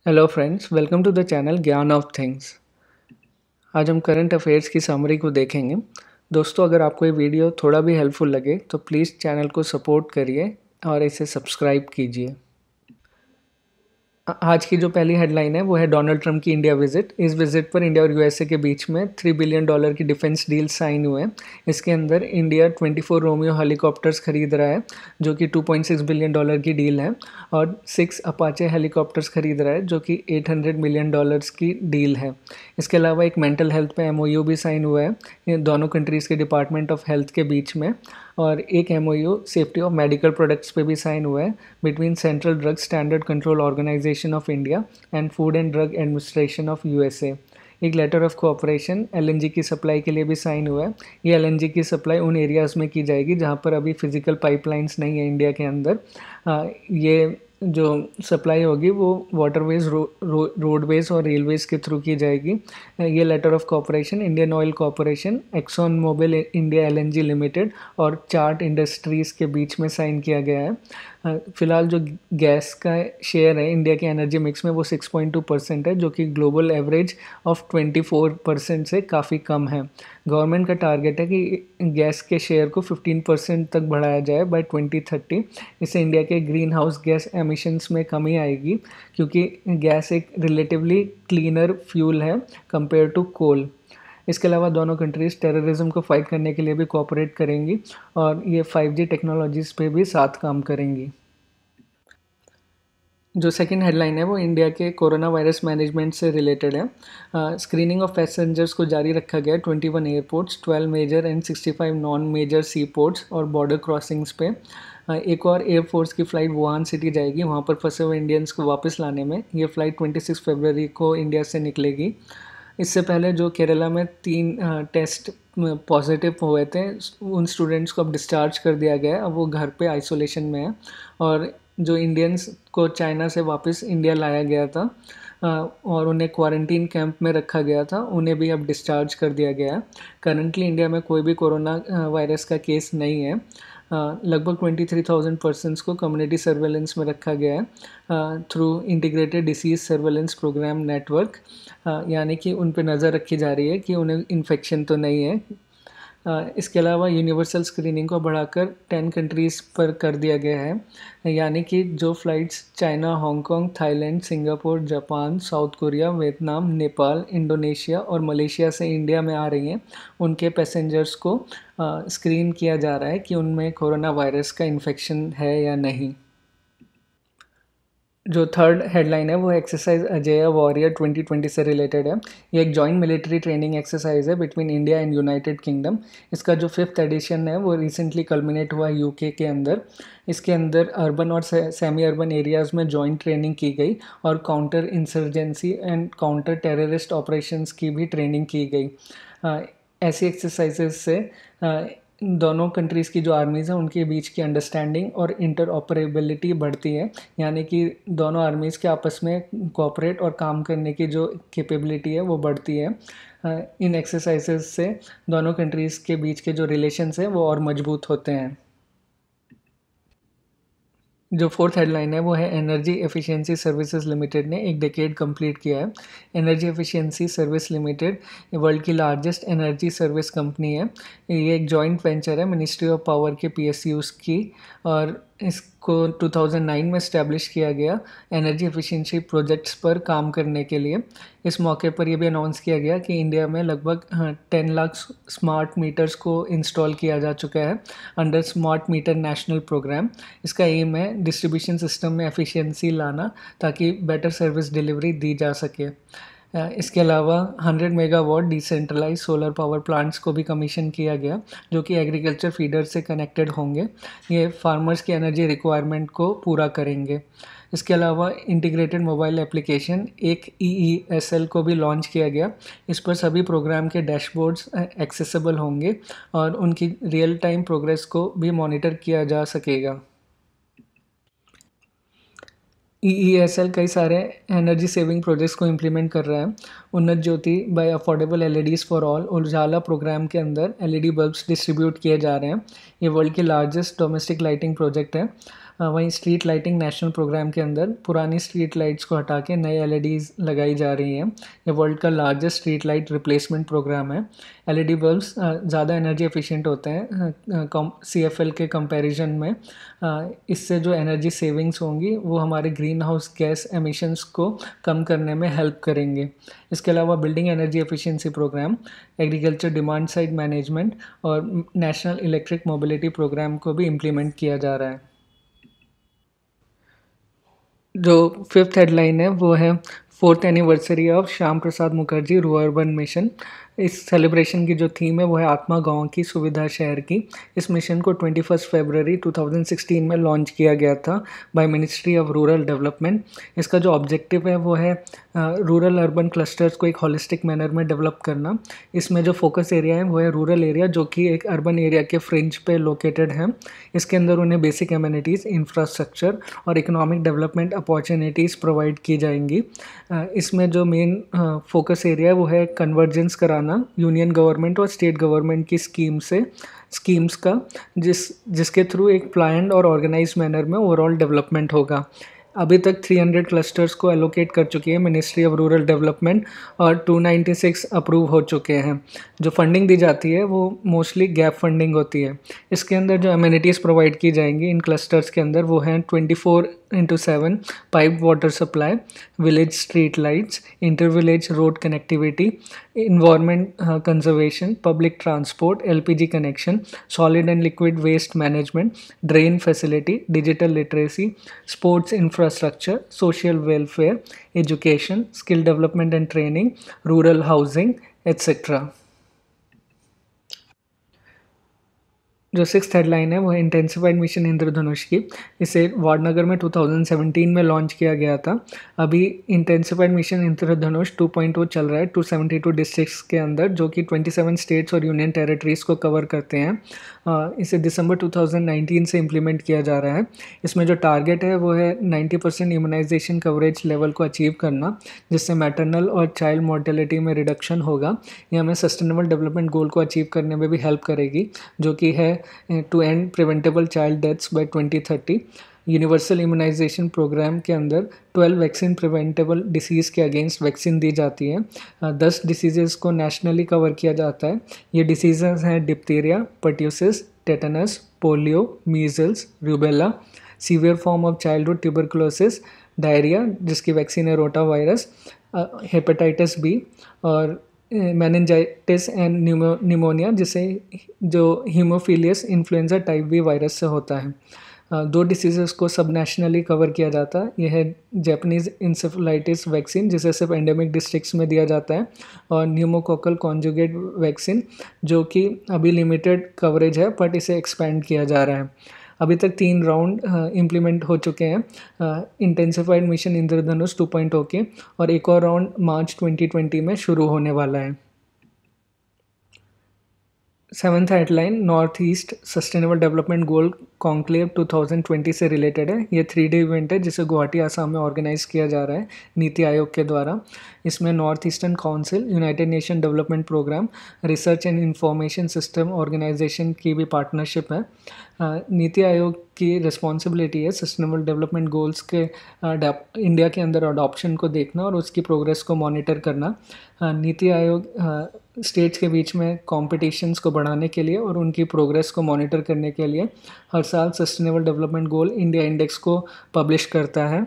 Hello friends, welcome to the channel Gyan of things. आज हम current affairs की summary को देखेंगे। दोस्तों, अगर आपको ये वीडियो थोड़ा भी हेल्पफुल लगे तो प्लीज़ चैनल को सपोर्ट करिए और इसे सब्सक्राइब कीजिए। आज की जो पहली हेडलाइन है वो है डोनाल्ड ट्रंप की इंडिया विजिट। इस विजिट पर इंडिया और यूएसए के बीच में $3 बिलियन की डिफेंस डील साइन हुए हैं। इसके अंदर इंडिया 24 रोमियो हेलीकॉप्टर्स खरीद रहा है, जो कि $2.6 बिलियन की डील है, और 6 अपाचे हेलीकॉप्टर्स खरीद रहा है, जो कि $800 मिलियन की डील है। इसके अलावा एक मेंटल हेल्थ पे एमओयू भी साइन हुआ है ये दोनों कंट्रीज़ के डिपार्टमेंट ऑफ हेल्थ के बीच में। और एक MOU safety of medical products पे भी साइन हुआ है between central drug standard control organisation of India and food and drug administration of USA. एक लेटर ऑफ कोऑपरेशन एलएनजी की सप्लाई के लिए भी साइन हुआ है। ये एलएनजी की सप्लाई उन एरियाज़ में की जाएगी जहाँ पर अभी फिजिकल पाइपलाइंस नहीं है इंडिया के अंदर। ये जो सप्लाई होगी वो वाटरवेज, रोडवेज और रेलवेज़ के थ्रू की जाएगी। ये letter of cooperation Indian Oil Corporation, Exxon Mobil India LNG Limited और चार्ट इंडस्ट्रीज़ के बीच में साइन किया गया है। फ़िलहाल जो गैस का शेयर है इंडिया के एनर्जी मिक्स में वो 6.2% है, जो कि ग्लोबल एवरेज ऑफ 24% से काफ़ी कम है। गवर्नमेंट का टारगेट है कि गैस के शेयर को 15% तक बढ़ाया जाए बाय 2030। इससे इंडिया के ग्रीन हाउस गैस एमिशंस में कमी आएगी, क्योंकि गैस एक रिलेटिवली क्लीनर फ्यूल है कंपेयर टू कोल। इसके अलावा दोनों कंट्रीज़ टेररिज्म को फाइट करने के लिए भी कोऑपरेट करेंगी और ये 5G टेक्नोलॉजीज़ पे भी साथ काम करेंगी। जो सेकंड हेडलाइन है वो इंडिया के कोरोना वायरस मैनेजमेंट से रिलेटेड है। स्क्रीनिंग ऑफ पैसेंजर्स को जारी रखा गया है 21 airports, 12 major and 65 non major sea ports और बॉर्डर क्रॉसिंग्स पे। एक और एयरफोर्स की फ़्लाइट वुहान सिटी जाएगी, वहाँ पर फंसे हुए इंडियंस को वापस लाने में। ये फ़्लाइट 26 फरवरी को इंडिया से निकलेगी। इससे पहले जो केरला में 3 टेस्ट पॉजिटिव हुए थे, उन स्टूडेंट्स को अब डिस्चार्ज कर दिया गया है। अब वो घर पे आइसोलेशन में है। और जो इंडियंस को चाइना से वापस इंडिया लाया गया था और उन्हें क्वारंटीन कैंप में रखा गया था, उन्हें भी अब डिस्चार्ज कर दिया गया है। करंटली इंडिया में कोई भी कोरोना वायरस का केस नहीं है। लगभग 23,000 पर्सनस को कम्युनिटी सर्वेलेंस में रखा गया है through integrated disease surveillance programme network. यानी कि उन पे नज़र रखी जा रही है कि उन्हें इन्फेक्शन तो नहीं है। इसके अलावा यूनिवर्सल स्क्रीनिंग को बढ़ाकर 10 कंट्रीज़ पर कर दिया गया है। यानी कि जो flights China, Hong Kong, Thailand, Singapore, Japan, South Korea, Vietnam, Nepal, Indonesia और मलेशिया से इंडिया में आ रही हैं, उनके पैसेंजर्स को स्क्रीन किया जा रहा है कि उनमें कोरोना वायरस का इन्फेक्शन है या नहीं। जो थर्ड हेडलाइन है वो एक्सरसाइज अजेय वॉरियर 2020 से रिलेटेड है। ये एक जॉइंट मिलिट्री ट्रेनिंग एक्सरसाइज है between India and United Kingdom. इसका जो 5th एडिशन है वो रिसेंटली कल्मिनेट हुआ यूके के अंदर। इसके अंदर अर्बन और सेमी अर्बन एरियाज़ में जॉइंट ट्रेनिंग की गई और counter insurgency and counter terrorist operations की भी ट्रेनिंग की गई। ऐसी एक्सरसाइजेस से दोनों कंट्रीज़ की जो आर्मीज़ हैं उनके बीच की अंडरस्टैंडिंग और इंटरऑपरेबिलिटी बढ़ती है। यानी कि दोनों आर्मीज़ के आपस में कोऑपरेट और काम करने की जो कैपेबिलिटी है वो बढ़ती है। इन एक्सरसाइजेस से दोनों कंट्रीज़ के बीच के जो रिलेशंस हैं वो और मजबूत होते हैं। जो फोर्थ हेडलाइन है वो है एनर्जी एफिशिएंसी सर्विसेज लिमिटेड ने एक डेकेड कंप्लीट किया है। Energy efficiency service limited world की लार्जेस्ट एनर्जी सर्विस कंपनी है। ये एक जॉइंट वेंचर है मिनिस्ट्री ऑफ पावर के पीएसयूज़ की, और इसको 2009 में इस्टेब्लिश किया गया एनर्जी एफिशिएंसी प्रोजेक्ट्स पर काम करने के लिए। इस मौके पर यह भी अनाउंस किया गया कि इंडिया में लगभग 10 लाख स्मार्ट मीटर्स को इंस्टॉल किया जा चुका है under smart meter national programme. इसका एम है डिस्ट्रीब्यूशन सिस्टम में एफिशिएंसी लाना, ताकि बेटर सर्विस डिलीवरी दी जा सके। इसके अलावा 100 megawatt decentralise solar power plants को भी कमीशन किया गया, जो कि एग्रीकल्चर फीडर से कनेक्टेड होंगे। ये फार्मर्स की एनर्जी रिक्वायरमेंट को पूरा करेंगे। इसके अलावा इंटीग्रेटेड मोबाइल एप्लीकेशन एक EESL को भी लॉन्च किया गया। इस पर सभी प्रोग्राम के डैशबोर्ड्स एक्सेसिबल होंगे और उनकी रियल टाइम प्रोग्रेस को भी मॉनिटर किया जा सकेगा। EESL कई सारे एनर्जी सेविंग प्रोजेक्ट्स को इम्प्लीमेंट कर रहा है। Unnat Jyoti by affordable LEDs for all UJALA programme के अंदर एलईडी बल्ब्स डिस्ट्रीब्यूट किए जा रहे हैं। ये वर्ल्ड की लार्जेस्ट डोमेस्टिक लाइटिंग प्रोजेक्ट है। वहीं स्ट्रीट लाइटिंग नेशनल प्रोग्राम के अंदर पुरानी स्ट्रीट लाइट्स को हटा के नए एलईडीज लगाई जा रही हैं। ये वर्ल्ड का largest street light replacement programme है। एलईडी बल्ब्स ज़्यादा एनर्जी एफिशिएंट होते हैं सीएफएल के कंपैरिजन में। इससे जो एनर्जी सेविंग्स होंगी वो हमारे ग्रीन हाउस गैस एमिशंस को कम करने में हेल्प करेंगे। इसके अलावा building energy efficiency programme, agriculture demand side management और नेशनल इलेक्ट्रिक मोबिलिटी प्रोग्राम को भी इम्प्लीमेंट किया जा रहा है। जो फिफ्थ हेडलाइन है वो है fourth anniversary of Shyama Prasad Mukherjee rurban mission. इस सेलिब्रेशन की जो थीम है वो है आत्मा गांव की सुविधा शहर की। इस मिशन को 21 फरवरी 2016 में लॉन्च किया गया था by ministry of rural development. इसका जो ऑब्जेक्टिव है वो है रूरल अर्बन क्लस्टर्स को एक हॉलिस्टिक मैनर में डेवलप करना। इसमें जो फोकस एरिया है वो है रूरल एरिया, जो कि एक अर्बन एरिया के फ्रिंज पे लोकेटेड है। इसके अंदर उन्हें बेसिक एमिनिटीज़, इंफ्रास्ट्रक्चर और इकोनॉमिक डेवलपमेंट अपॉर्चुनिटीज़ प्रोवाइड की जाएंगी। इसमें जो मेन फोकस एरिया है वो है कन्वर्जेंस कराना यूनियन गवर्नमेंट और स्टेट गवर्नमेंट की स्कीम्स का, जिसके थ्रू एक प्लान्ड और ऑर्गेनाइज मैनर में ओवरऑल डेवलपमेंट होगा। अभी तक 300 क्लस्टर्स को एलोकेट कर चुकी है मिनिस्ट्री ऑफ रूरल डेवलपमेंट और 296 अप्रूव हो चुके हैं। जो फंडिंग दी जाती है वो मोस्टली गैप फंडिंग होती है। इसके अंदर जो एमिनिटीज़ प्रोवाइड की जाएंगी इन क्लस्टर्स के अंदर वो हैं 24/7 pipe water supply, village street lights, inter village road connectivity, environment conservation, public transport, LPG connection, solid and liquid waste management, drain facility, digital literacy, sports infrastructure, social welfare, education, skill development and training, rural housing etcetera. जो sixth headline है वो है intensified mission इंद्रधनुष की। इसे वाडनगर में 2017 में launch किया गया था। अभी इंटेंसिफाइड मिशन इंद्रधनुष 2.0 चल रहा है 272 डिस्ट्रिक्ट्स के अंदर, जो कि 27 स्टेट्स और यूनियन टेरिटरीज़ को कवर करते हैं। इसे दिसंबर 2019 से इम्प्लीमेंट किया जा रहा है। इसमें जो टारगेट है वो है 90% इम्यूनाइजेशन कवरेज लेवल को अचीव करना, जिससे मैटरनल और चाइल्ड मोर्टेलिटी में रिडक्शन होगा। ये हमें सस्टेनेबल डेवलपमेंट गोल को अचीव करने में भी हेल्प करेगी, जो कि है to end preventable child deaths by 2030। Universal immunisation programme के अंदर 12 वैक्सीन प्रिवेंटेबल डिसीज़ के अगेंस्ट वैक्सीन दी जाती है। 10 डिसीज़ को नेशनली कवर किया जाता है। ये डिसीज़ हैं diphtheria, pertussis, tetanus, polio, measles, rubella, severe form of childhood tuberculosis, diarrhoea जिसकी वैक्सीन है रोटा वायरस, हेपेटाइटिस बी और मेनिंजाइटिस एंड निमोनिया, जिसे जो haemophilus influenza type B virus से होता है। 2 डिसीज़ को सब नेशनली कवर किया जाता है। यह है जैपनीज़ इंसेफेलाइटिस वैक्सीन, जिसे सिर्फ एंडेमिक डिस्ट्रिक्ट्स में दिया जाता है, और न्यूमोकोकल कॉन्जुगेट वैक्सीन, जो कि अभी लिमिटेड कवरेज है बट इसे एक्सपेंड किया जा रहा है। अभी तक 3 राउंड इम्प्लीमेंट हो चुके हैं इंटेंसिफाइड मिशन इंद्रधनुष 2.0 के, और एक और राउंड मार्च 2020 में शुरू होने वाला है। 7th headline North East sustainable development goal conclave 2020 से रिलेटेड है। ये 3 डे इवेंट है जिसे गुवाहाटी आसाम में ऑर्गेनाइज किया जा रहा है नीति आयोग के द्वारा। इसमें North Eastern Council, United Nation Development Programme, Research and Information System Organisation की भी पार्टनरशिप है। नीति आयोग की रिस्पॉन्सिबिलिटी है सस्टेनेबल डेवलपमेंट गोल्स के इंडिया के अंदर अडॉप्शन को देखना और उसकी प्रोग्रेस को मॉनिटर करना। नीति आयोग स्टेट्स के बीच में कॉम्पिटिशन्स को बढ़ाने के लिए और उनकी प्रोग्रेस को मॉनिटर करने के लिए हर साल sustainable development goal India index को पब्लिश करता है।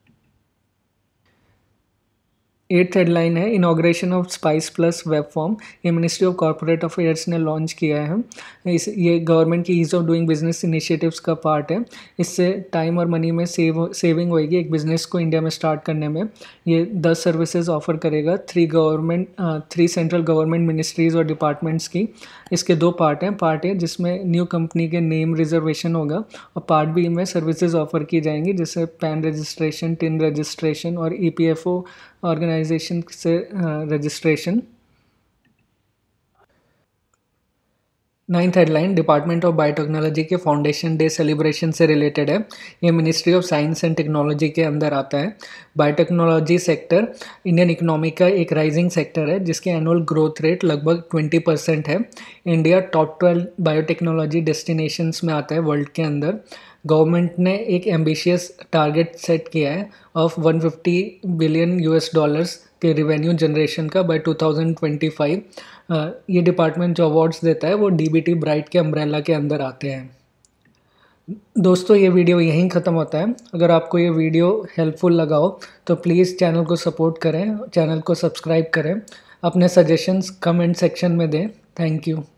8th हेडलाइन है inauguration of SPICe plus web form. ये मिनिस्ट्री ऑफ कॉर्पोरेट अफेयर्स ने लॉन्च किया है। ये गवर्नमेंट की ease of doing business initiatives का पार्ट है। इससे टाइम और मनी में सेविंग होएगी एक बिज़नेस को इंडिया में स्टार्ट करने में। ये 10 सर्विसेज ऑफर करेगा 3 सेंट्रल गवर्नमेंट मिनिस्ट्रीज़ और डिपार्टमेंट्स की। इसके 2 पार्ट हैं। पार्ट ए जिसमें न्यू कंपनी के नेम रिजर्वेशन होगा, और पार्ट बी में सर्विसेज ऑफर की जाएंगी, जैसे पैन रजिस्ट्रेशन, टिन रजिस्ट्रेशन और ईपीएफओ ऑर्गेनाइजेशन से registration. 9th headline department of biotechnology के फाउंडेशन डे सेलिब्रेशन से रिलेटेड है। ये ministry of science and technology के अंदर आता है। बायोटेक्नोलॉजी सेक्टर इंडियन इकोनॉमी का एक राइजिंग सेक्टर है, जिसके एनुअल ग्रोथ रेट लगभग 20% है। इंडिया टॉप 12 बायोटेक्नोलॉजी डेस्टिनेशंस में आता है वर्ल्ड के अंदर। गवर्नमेंट ने एक एम्बिशियस टारगेट सेट किया है ऑफ 150 बिलियन यूएस डॉलर्स के रिवेन्यू जनरेशन का बाय 2025। ये डिपार्टमेंट जो अवार्ड्स देता है वो डीबीटी ब्राइट के अम्ब्रेला के अंदर आते हैं। दोस्तों ये वीडियो यहीं ख़त्म होता है। अगर आपको ये वीडियो हेल्पफुल लगा हो तो प्लीज़ चैनल को सपोर्ट करें, चैनल को सब्सक्राइब करें, अपने सजेशंस कमेंट सेक्शन में दें। Thank you.